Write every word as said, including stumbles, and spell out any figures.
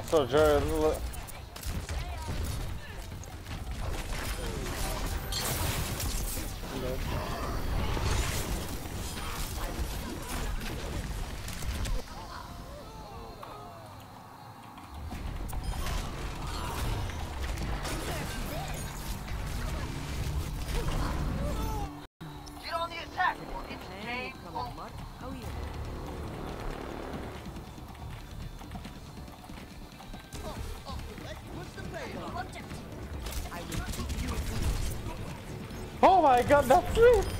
So, Jared, look. Get on the attack, or it's game over. Oh, yeah. Oh my god, that's it!